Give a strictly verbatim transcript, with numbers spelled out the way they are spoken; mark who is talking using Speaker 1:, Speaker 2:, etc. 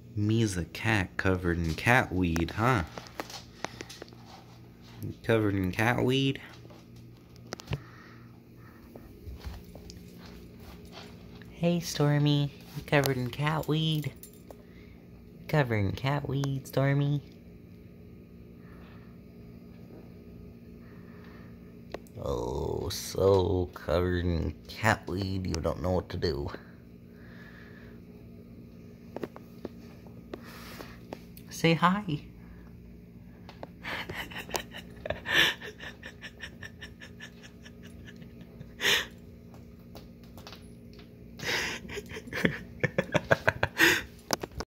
Speaker 1: Me's a cat covered in cat weed, huh? Covered in cat weed? Hey, Stormy. You covered in cat weed? Covered in cat weed, Stormy? Oh, so covered in cat weed, you don't know what to do. Say hi.